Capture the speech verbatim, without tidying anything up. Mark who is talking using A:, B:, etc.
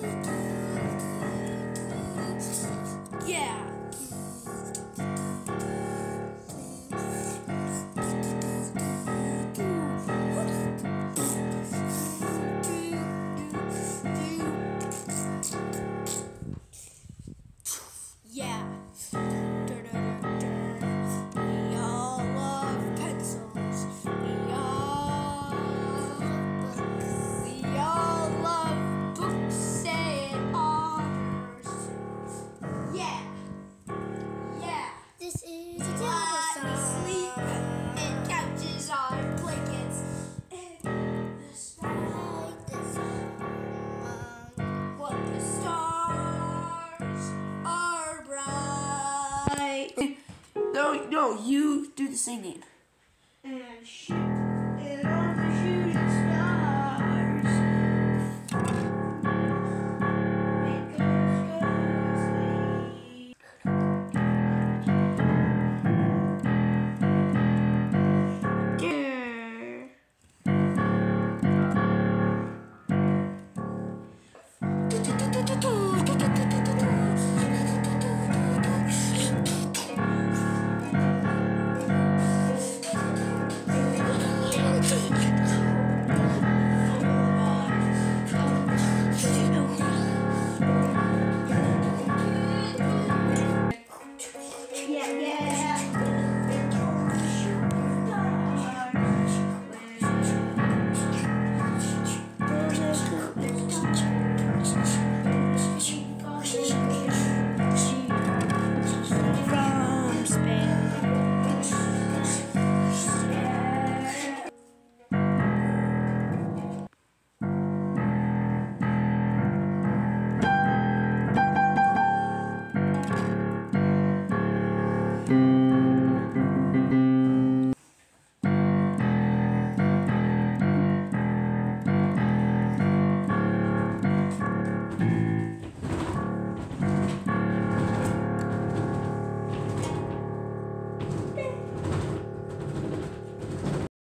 A: Yeah. Yeah. We all love pencils. We all, we all love books and authors. Yeah. Yeah.
B: This is a
A: While
B: table
A: we
B: song.
A: sleep and couches on blankets. And the stars,
B: Like the song.
A: what the stars are bright.
C: No, no, you do the singing.